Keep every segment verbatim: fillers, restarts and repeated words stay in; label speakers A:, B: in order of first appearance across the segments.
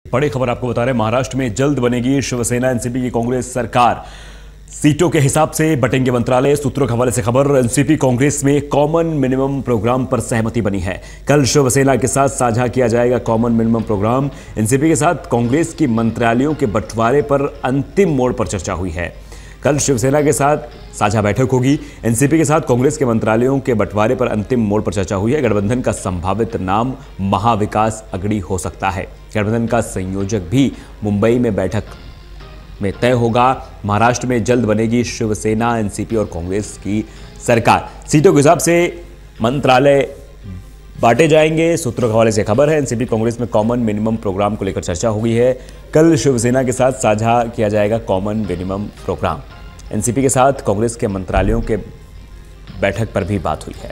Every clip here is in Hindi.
A: बड़ी खबर आपको बता रहे हैं, महाराष्ट्र में जल्द बनेगी शिवसेना एनसीपी की कांग्रेस सरकार। सीटों के हिसाब से बटेंगे मंत्रालय। सूत्रों के हवाले से खबर, एनसीपी कांग्रेस में कॉमन मिनिमम प्रोग्राम पर सहमति बनी है। कल शिवसेना के साथ साझा किया जाएगा कॉमन मिनिमम प्रोग्राम। एनसीपी के साथ कांग्रेस की मंत्रालयों के बंटवारे पर अंतिम मोड़ पर चर्चा हुई है। कल शिवसेना के साथ साझा बैठक होगी। एनसीपी के साथ कांग्रेस के मंत्रालयों के बंटवारे पर अंतिम मोड़ पर चर्चा हुई है। गठबंधन का संभावित नाम महाविकास अगड़ी हो सकता है। गठबंधन का संयोजक भी मुंबई में बैठक में तय होगा। महाराष्ट्र में जल्द बनेगी शिवसेना एनसीपी और कांग्रेस की सरकार। सीटों के हिसाब से मंत्रालय बांटे जाएंगे। सूत्रों के हवाले से खबर है, एनसीपी कांग्रेस में कॉमन मिनिमम प्रोग्राम को लेकर चर्चा हो गई है। कल शिवसेना के साथ साझा किया जाएगा कॉमन मिनिमम प्रोग्राम। एनसीपी के साथ कांग्रेस के मंत्रालयों के बैठक पर भी बात हुई है।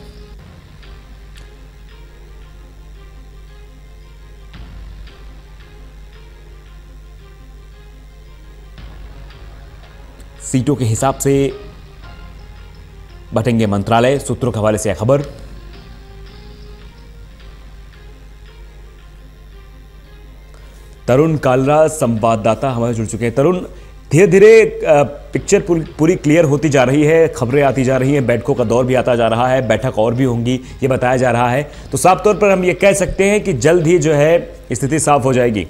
A: सीटों के हिसाब से बटेंगे मंत्रालय। सूत्रों के हवाले से खबर। तरुण कालरा संवाददाता हमारे जुड़ चुके हैं। तरुण, धीरे धीरे पिक्चर पूरी क्लियर होती जा रही है, खबरें आती जा रही हैं, बैठकों का दौर भी आता जा रहा है, बैठक और भी होंगी ये बताया जा रहा है, तो साफ तौर पर हम ये कह सकते हैं कि जल्द ही जो है स्थिति साफ हो जाएगी।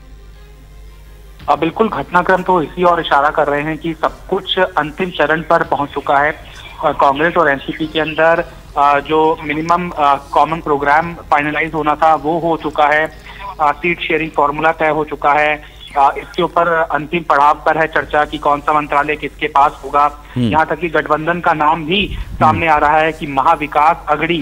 B: अब बिल्कुल घटनाक्रम तो इसी और इशारा कर रहे हैं कि सब कुछ अंतिम चरण पर पहुंच चुका है। और कांग्रेस और एनसीपी के अंदर जो मिनिमम कॉमन प्रोग्राम फाइनलाइज होना था वो हो चुका है। सीट शेयरिंग फॉर्मूला तय हो चुका है। इसके ऊपर अंतिम पड़ाव पर है चर्चा कि कौन सा मंत्रालय किसके पास होगा। यहाँ तक कि गठबंधन का नाम भी सामने आ रहा है कि महाविकास अगड़ी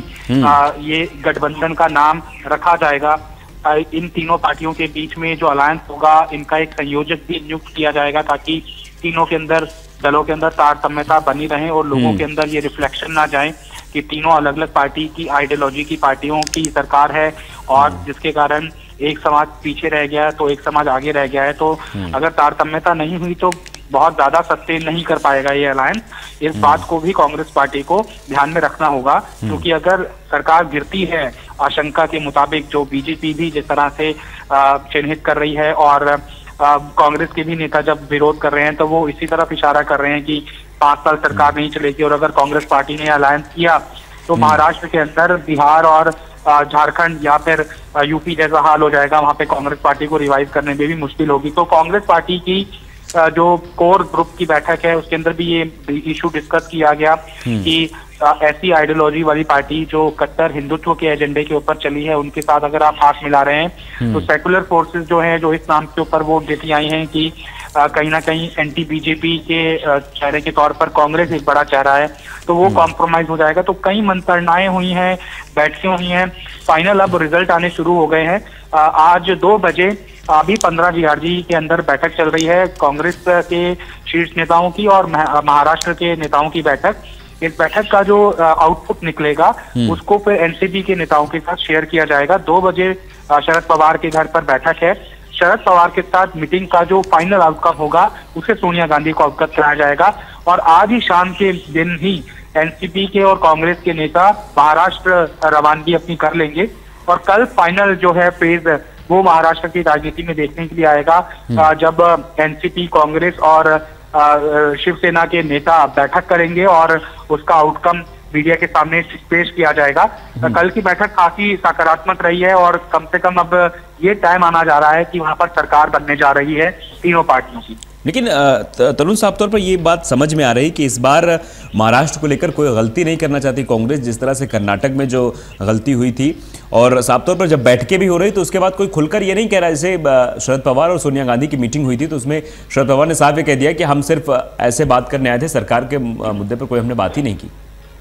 B: ये गठबंधन का नाम रखा जाएगा। इन तीनों पार्टियों के बीच में जो अलायंस होगा इनका एक संयोजक भी नियुक्त किया जाएगा ताकि तीनों के अंदर दलों के अंदर तारतम्यता बनी रहे और लोगों के अंदर ये रिफ्लेक्शन ना जाए कि तीनों अलग अलग पार्टी की आइडियोलॉजी की पार्टियों की सरकार है और जिसके कारण एक समाज पीछे रह गया है तो एक समाज आगे रह गया है। तो अगर तारतम्यता नहीं हुई तो बहुत ज्यादा सस्टेन नहीं कर पाएगा ये अलायंस। इस बात को भी कांग्रेस पार्टी को ध्यान में रखना होगा क्योंकि अगर सरकार गिरती है आशंका के मुताबिक, जो बीजेपी भी जिस तरह से चिन्हित कर रही है और कांग्रेस के भी नेता जब विरोध कर रहे हैं तो वो इसी तरफ इशारा कर रहे हैं कि पांच साल सरकार नहीं चलेगी। और अगर कांग्रेस पार्टी ने अलायंस किया तो महाराष्ट्र के अंदर बिहार और झारखंड या फिर यूपी जैसा हाल हो जाएगा। वहां पे कांग्रेस पार्टी को रिवाइव करने में भी मुश्किल होगी। तो कांग्रेस पार्टी की जो कोर ग्रुप की बैठक है उसके अंदर भी ये इशू डिस्कस किया गया कि ऐसी आइडियोलॉजी वाली पार्टी जो कट्टर हिंदुत्व के एजेंडे के ऊपर चली है उनके साथ अगर आप हाथ मिला रहे हैं तो सेकुलर फोर्सेस जो हैं जो इस नाम के ऊपर वोट देती आई हैं कि कहीं ना कहीं एंटी बीजेपी के चेहरे के तौर पर कांग्रेस एक बड़ा चेहरा है तो वो कॉम्प्रोमाइज हो जाएगा। तो कई मंत्रणाएं हुई हैं, बैठकें हुई हैं, फाइनल अब रिजल्ट आने शुरू हो गए हैं। आज दो बजे अभी पंद्रह जीआरजी के अंदर बैठक चल रही है कांग्रेस के शीर्ष नेताओं की और महाराष्ट्र के नेताओं की बैठक। इस बैठक का जो आउटपुट निकलेगा उसको फिर एनसीपी के नेताओं के साथ शेयर किया जाएगा। दो बजे शरद पवार के घर पर बैठक है। शरद पवार के साथ मीटिंग का जो फाइनल आउटकम होगा उसे सोनिया गांधी को अवगत कराया जाएगा और आज ही शाम के दिन ही एनसीपी के और कांग्रेस के नेता महाराष्ट्र रवानगी अपनी कर लेंगे और कल फाइनल जो है फेज वो महाराष्ट्र की राजनीति में देखने के लिए आएगा जब एनसीपी, कांग्रेस और शिवसेना के नेता बैठक करेंगे और उसका आउटकम मीडिया के सामने पेश किया जाएगा। कल की बैठक काफी सकारात्मक रही है और कम से कम अब ये टाइम आना जा रहा है कि वहां पर सरकार बनने जा रही है तीनों पार्टियों की।
A: लेकिन तरुण, साफ तौर पर ये बात समझ में आ रही कि इस बार महाराष्ट्र को लेकर कोई गलती नहीं करना चाहती कांग्रेस, जिस तरह से कर्नाटक में जो गलती हुई थी। और साफ तौर पर जब बैठकें भी हो रही तो उसके बाद कोई खुलकर ये नहीं कह रहा। जैसे शरद पवार और सोनिया गांधी की मीटिंग हुई थी तो उसमें शरद पवार ने साफ ये कह दिया कि हम सिर्फ ऐसे बात करने आए थे, सरकार के मुद्दे पर कोई हमने बात ही नहीं की।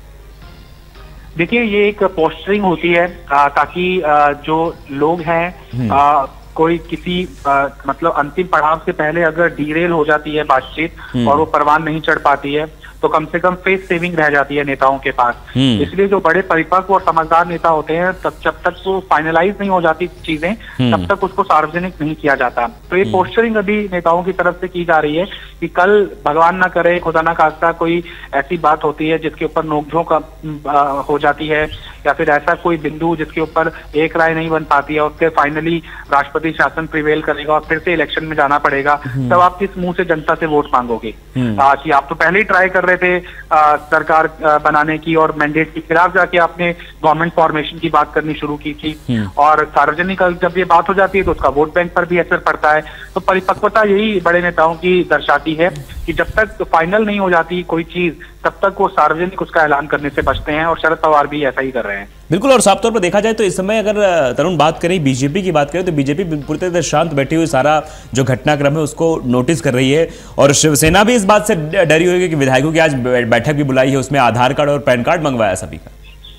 B: देखिए, ये एक पोस्टरिंग होती है ताकि जो लोग हैं आ, कोई किसी आ, मतलब अंतिम पड़ाव से पहले अगर डीरेल हो जाती है बातचीत और वो परवान नहीं चढ़ पाती है तो कम से कम फेस सेविंग रह जाती है नेताओं के पास। इसलिए जो बड़े परिपक्व और समझदार नेता होते हैं, तब जब तक वो फाइनलाइज नहीं हो जाती चीजें तब तक उसको सार्वजनिक नहीं किया जाता। तो ये पोस्चरिंग अभी नेताओं की तरफ से की जा रही है कि कल भगवान ना करे, खुदा ना खास्ता, कोई ऐसी बात होती है जिसके ऊपर नोकझोंक हो जाती है या फिर ऐसा कोई बिंदु जिसके ऊपर एक राय नहीं बन पाती है, उसके फाइनली राष्ट्रपति शासन प्रिवेल करेगा और फिर से इलेक्शन में जाना पड़ेगा, तब आप किस मुंह से जनता से वोट मांगोगे? आ, कि आप तो पहले ही ट्राई कर रहे थे आ, सरकार आ, बनाने की और मैंडेट के खिलाफ जाके आपने गवर्नमेंट फॉर्मेशन की बात करनी शुरू की थी, और सार्वजनिक जब ये बात हो जाती है तो उसका वोट बैंक पर भी असर पड़ता है। तो परिपक्वता यही बड़े नेताओं की दर्शाती है कि जब तक फाइनल नहीं हो जाती कोई चीज तब तक वो सार्वजनिक उसका ऐलान करने से बचते हैं, और शरद पवार भी ऐसा ही कर रहे हैं।
A: बिल्कुल, और साफ तौर पर देखा जाए तो इस समय अगर तरुण बात करें बीजेपी की बात करें तो बीजेपी पूरी तरह शांत बैठी हुई सारा जो घटनाक्रम है उसको नोटिस कर रही है, और शिवसेना भी इस बात से डरी हुई है कि विधायकों की आज बैठक भी बुलाई है, उसमें आधार कार्ड और पैन कार्ड मंगवाया सभी का।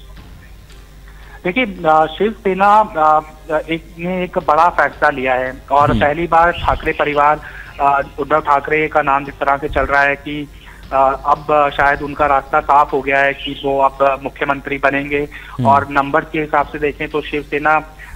B: देखिए, शिवसेना एक ने एक बड़ा फैसला लिया है, और पहली बार ठाकरे परिवार, उद्धव ठाकरे का नाम जिस तरह से चल रहा है कि अब शायद उनका रास्ता साफ हो गया है कि वो अब मुख्यमंत्री बनेंगे। और नंबर के हिसाब से देखें तो शिवसेना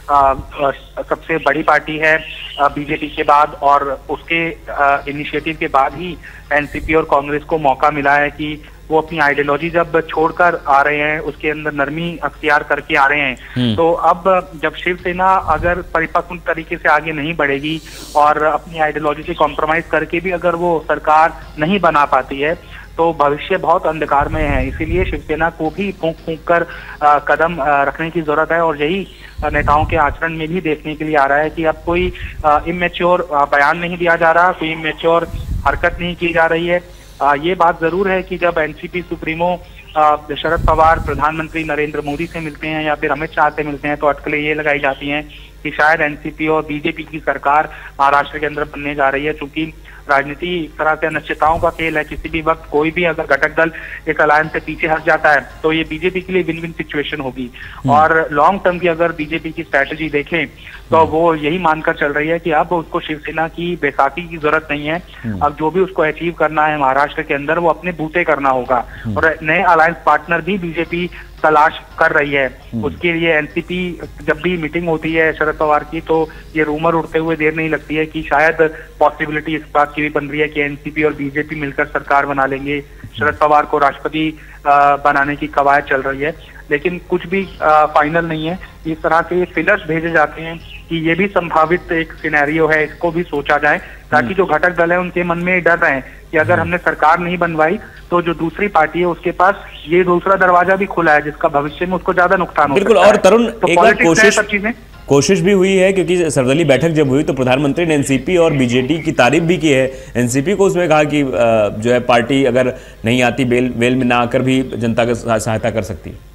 B: सबसे बड़ी पार्टी है बीजेपी के बाद, और उसके इनिशिएटिव के बाद ही एनसीपी और कांग्रेस को मौका मिला है कि वो अपनी आइडियोलॉजी जब छोड़कर आ रहे हैं, उसके अंदर नरमी अख्तियार करके आ रहे हैं। तो अब जब शिवसेना अगर परिपक्व तरीके से आगे नहीं बढ़ेगी और अपनी आइडियोलॉजी से कॉम्प्रोमाइज करके भी अगर वो सरकार नहीं बना पाती है तो भविष्य बहुत अंधकार में है। इसीलिए शिवसेना को भी फूंक फूंक कर आ, कदम आ, रखने की जरूरत है, और यही नेताओं के आचरण में भी देखने के लिए आ रहा है कि अब कोई इमेच्योर बयान नहीं दिया जा रहा, कोई इमेच्योर हरकत नहीं की जा रही है। आ, ये बात जरूर है कि जब एनसीपी सुप्रीमो शरद पवार प्रधानमंत्री नरेंद्र मोदी से मिलते हैं या फिर अमित शाह से मिलते हैं तो अटकलें ये लगाई जाती हैं कि शायद एनसीपी और बीजेपी की सरकार महाराष्ट्र के अंदर बनने जा रही है। क्योंकि राजनीति एक तरह से अनिश्चितताओं का खेल है, किसी भी वक्त कोई भी अगर घटक दल एक अलायंस से पीछे हट जाता है तो ये बीजेपी के लिए विन विन सिचुएशन होगी। और लॉन्ग टर्म की अगर बीजेपी की स्ट्रैटेजी देखें तो वो यही मानकर चल रही है कि अब उसको शिवसेना की बैसाखी की जरूरत नहीं है। अब जो भी उसको अचीव करना है महाराष्ट्र के अंदर वो अपने बूते करना होगा, और नए अलायंस पार्टनर भी बीजेपी तलाश कर रही है। उसके लिए एनसीपी जब भी मीटिंग होती है शरद पवार की तो ये रूमर उड़ते हुए देर नहीं लगती है कि शायद पॉसिबिलिटी इस बात की भी बन रही है कि एनसीपी और बीजेपी मिलकर सरकार बना लेंगे, शरद पवार को राष्ट्रपति बनाने की कवायद चल रही है। लेकिन कुछ भी फाइनल नहीं है। इस तरह के फिलर्स भेजे जाते हैं कि ये भी संभावित एक सिनेरियो है, इसको भी सोचा जाए ताकि जो घटक दल है उनके मन में डर रहे कि अगर हमने सरकार नहीं बनवाई तो जो दूसरी पार्टी है उसके पास ये दूसरा दरवाजा भी खुला है जिसका भविष्य में उसको ज्यादा नुकसान हो सकता है।
A: बिल्कुल, और तरुण
B: तो
A: एक बार कोशिश
B: सब चीजें
A: कोशिश भी हुई है क्योंकि सर्वदलीय बैठक जब हुई तो प्रधानमंत्री ने एनसीपी और बीजेपी की तारीफ भी की है। एनसीपी को उसमें कहा कि जो है पार्टी अगर नहीं आती बेल वेल में ना आकर भी जनता की सहायता कर सकती है।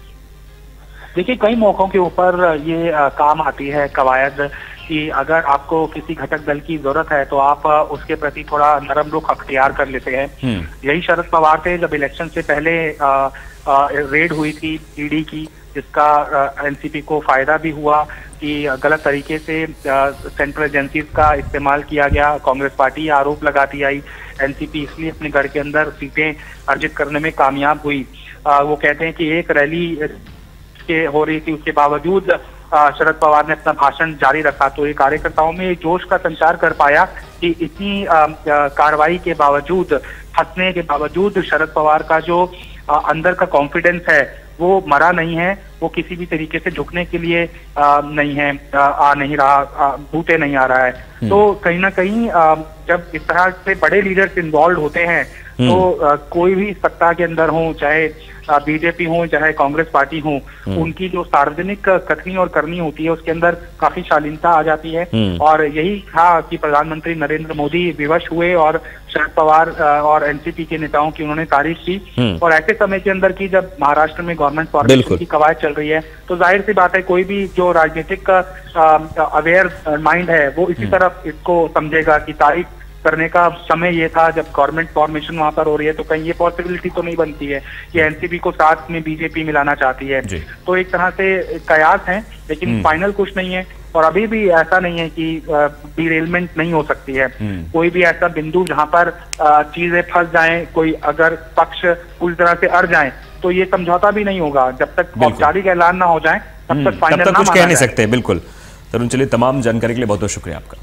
B: देखिए, कई मौकों के ऊपर ये आ, काम आती है कवायद कि अगर आपको किसी घटक दल की जरूरत है तो आप आ, उसके प्रति थोड़ा नरम रुख अख्तियार कर लेते हैं। यही शरद पवार थे जब इलेक्शन से पहले आ, आ, रेड हुई थी ईडी की, जिसका एनसीपी को फायदा भी हुआ कि गलत तरीके से सेंट्रल एजेंसीज का इस्तेमाल किया गया। कांग्रेस पार्टी आरोप लगाती आई, एनसीपी इसलिए अपने गढ़ के अंदर सीटें अर्जित करने में कामयाब हुई। आ, वो कहते हैं कि एक रैली के हो रही थी उसके बावजूद शरद पवार ने अपना भाषण जारी रखा, तो ये कार्यकर्ताओं में जोश का संचार कर पाया कि इतनी कार्रवाई के बावजूद, फंसने के बावजूद शरद पवार का जो आ, अंदर का कॉन्फिडेंस है वो मरा नहीं है, वो किसी भी तरीके से झुकने के लिए आ, नहीं है, आ, आ नहीं रहा, भूते नहीं आ रहा है। तो कहीं ना कहीं आ, जब इस तरह से बड़े लीडर्स इन्वॉल्व होते हैं तो आ, कोई भी सत्ता के अंदर हो, चाहे बीजेपी हो चाहे कांग्रेस पार्टी हो, उनकी जो सार्वजनिक कथनी और करनी होती है उसके अंदर काफी शालीनता आ जाती है। और यही था कि प्रधानमंत्री नरेंद्र मोदी विवश हुए और शरद पवार और एनसीपी के नेताओं की उन्होंने तारीफ की। और ऐसे समय के अंदर की जब महाराष्ट्र में गवर्नमेंट फॉर्मेशन की कवायद चल रही है तो जाहिर सी बात है कोई भी जो राजनीतिक अवेयर माइंड है वो इसी तरफ इसको समझेगा कि तारीफ करने का समय ये था जब गवर्नमेंट फॉर्मेशन वहां पर हो रही है। तो कहीं ये पॉसिबिलिटी तो नहीं बनती है कि एनसीपी को साथ में बीजेपी मिलाना चाहती है। तो एक तरह से कयास है, लेकिन फाइनल कुछ नहीं है। और अभी भी ऐसा नहीं है कि डिरेलमेंट नहीं हो सकती है। कोई भी ऐसा बिंदु जहां पर चीजें फंस जाएं, कोई अगर पक्ष पूरी तरह से अड़ जाएं, तो ये समझौता भी नहीं होगा जब तक औपचारिक ऐलान ना हो जाए, तब तक फाइनल ना
A: कुछ कह नहीं सकते। बिल्कुल तरुण, चलिए तमाम जानकारी के लिए बहुत बहुत शुक्रिया आपका।